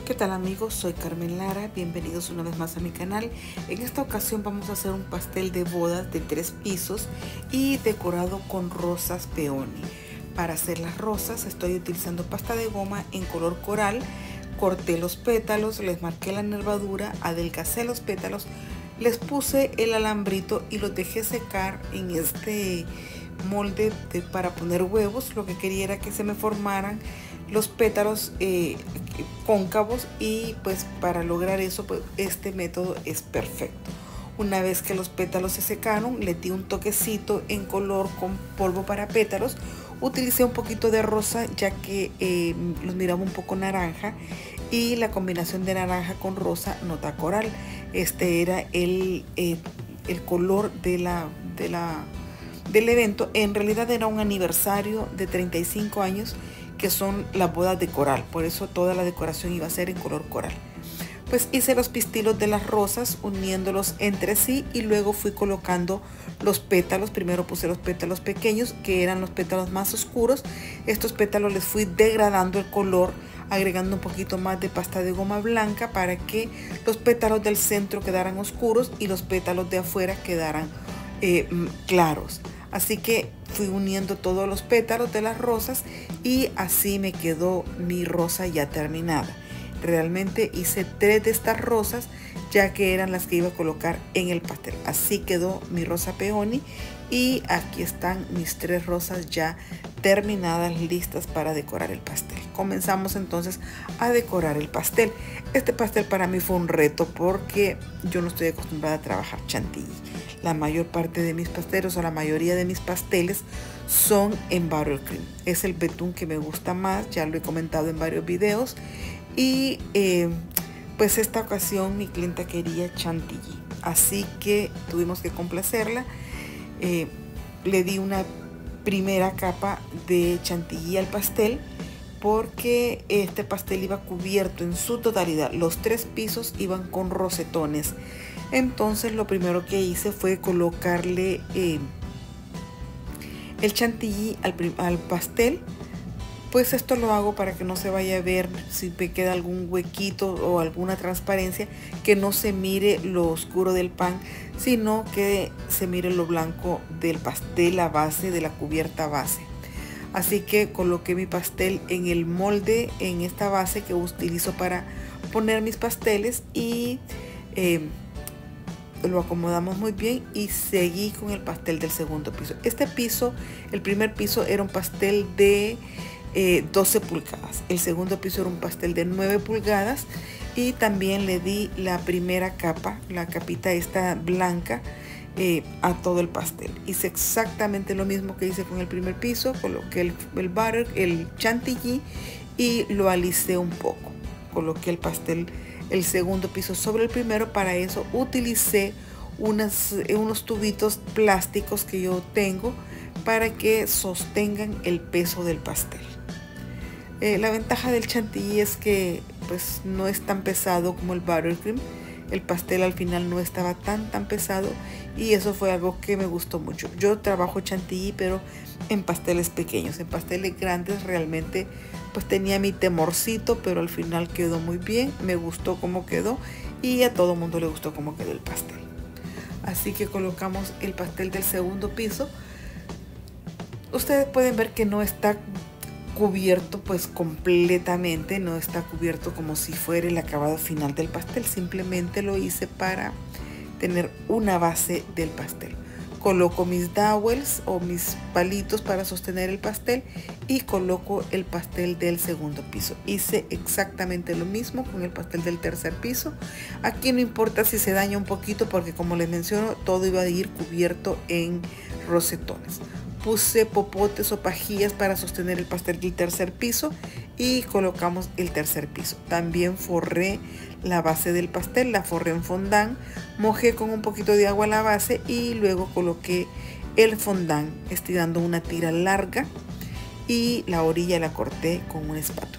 ¿Qué tal amigos? Soy Carmen Lara, bienvenidos una vez más a mi canal. En esta ocasión vamos a hacer un pastel de bodas de 3 pisos y decorado con rosas peony. Para hacer las rosas estoy utilizando pasta de goma en color coral. Corté los pétalos, les marqué la nervadura, adelgacé los pétalos, les puse el alambrito y los dejé secar en este molde para poner huevos. Lo que quería era que se me formaran los pétalos cóncavos, y pues para lograr eso pues este método es perfecto. Una vez que los pétalos se secaron, le di un toquecito en color con polvo para pétalos. Utilicé un poquito de rosa ya que los miraba un poco naranja, y la combinación de naranja con rosa nota coral. Este era el color del evento. En realidad era un aniversario de 35 años que son las bodas de coral, por eso toda la decoración iba a ser en color coral. Pues hice los pistilos de las rosas uniéndolos entre sí, y luego fui colocando los pétalos. Primero puse los pétalos pequeños, que eran los pétalos más oscuros. Estos pétalos les fui degradando el color, agregando un poquito más de pasta de goma blanca para que los pétalos del centro quedaran oscuros y los pétalos de afuera quedaran claros. Así que fui uniendo todos los pétalos de las rosas y así me quedó mi rosa ya terminada. Realmente hice 3 de estas rosas, ya que eran las que iba a colocar en el pastel. Así quedó mi rosa peony, y aquí están mis 3 rosas ya terminadas, listas para decorar el pastel. Comenzamos entonces a decorar el pastel. Este pastel para mí fue un reto porque yo no estoy acostumbrada a trabajar chantilly. La mayor parte de mis pasteles, o la mayoría de mis pasteles, son en buttercream. Es el betún que me gusta más, ya lo he comentado en varios videos. Y pues esta ocasión mi clienta quería chantilly, así que tuvimos que complacerla. Le di una primera capa de chantilly al pastel, porque este pastel iba cubierto en su totalidad. Los 3 pisos iban con rosetones. Entonces lo primero que hice fue colocarle el chantilly al pastel. Pues esto lo hago para que no se vaya a ver si me queda algún huequito o alguna transparencia, que no se mire lo oscuro del pan, sino que se mire lo blanco del pastel, la base de la cubierta base. Así que coloqué mi pastel en el molde, en esta base que utilizo para poner mis pasteles, y lo acomodamos muy bien y seguí con el pastel del segundo piso. Este piso, el primer piso, era un pastel de 12 pulgadas. El segundo piso era un pastel de 9 pulgadas, y también le di la primera capa, la capita esta blanca, a todo el pastel. Hice exactamente lo mismo que hice con el primer piso. Coloqué el butter, el chantilly, y lo alisé un poco. Coloqué el pastel, el segundo piso, sobre el primero. Para eso utilicé unos tubitos plásticos que yo tengo para que sostengan el peso del pastel. La ventaja del chantilly es que pues no es tan pesado como el buttercream. El pastel al final no estaba tan pesado, y eso fue algo que me gustó mucho. Yo trabajo chantilly, pero en pasteles pequeños. En pasteles grandes realmente pues tenía mi temorcito, pero al final quedó muy bien. Me gustó cómo quedó, y a todo mundo le gustó cómo quedó el pastel. Así que colocamos el pastel del segundo piso. Ustedes pueden ver que no está cubierto pues completamente, no está cubierto como si fuera el acabado final del pastel. Simplemente lo hice para tener una base del pastel. Coloco mis dowels o mis palitos para sostener el pastel, y coloco el pastel del segundo piso. Hice exactamente lo mismo con el pastel del tercer piso. Aquí no importa si se daña un poquito, porque como les menciono, todo iba a ir cubierto en rosetones. Puse popotes o pajillas para sostener el pastel del tercer piso, y colocamos el tercer piso. También forré la base del pastel, la forré en fondant, mojé con un poquito de agua la base, y luego coloqué el fondant estirando una tira larga, y la orilla la corté con una espátula.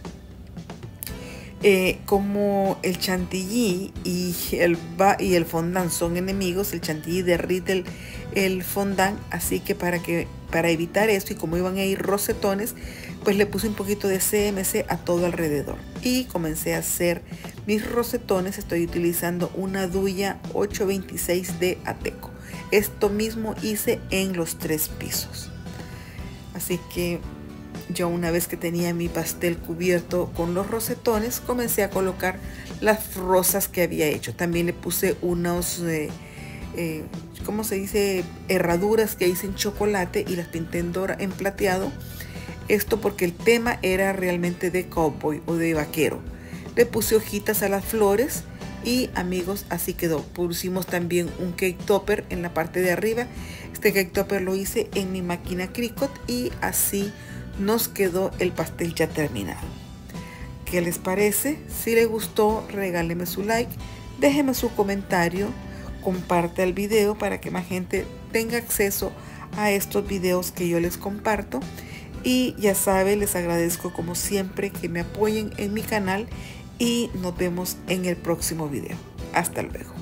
Como el chantilly y el fondant son enemigos, el chantilly derrite el fondant, así que para que para evitar esto y como iban a ir rosetones, pues le puse un poquito de CMC a todo alrededor y comencé a hacer mis rosetones. Estoy utilizando una Duya 826 de Ateco. Esto mismo hice en los 3 pisos. Así que yo, una vez que tenía mi pastel cubierto con los rosetones, comencé a colocar las rosas que había hecho. También le puse unos, ¿cómo se dice? Herraduras que hice en chocolate y las pinté en plateado. Esto porque el tema era realmente de cowboy o de vaquero. Le puse hojitas a las flores y, amigos, así quedó. Pusimos también un cake topper en la parte de arriba. Este cake topper lo hice en mi máquina Cricut y así nos quedó el pastel ya terminado. ¿Qué les parece? Si les gustó, regáleme su like, déjeme su comentario, comparte el video para que más gente tenga acceso a estos videos que yo les comparto. Y ya saben, les agradezco como siempre que me apoyen en mi canal y nos vemos en el próximo video. Hasta luego.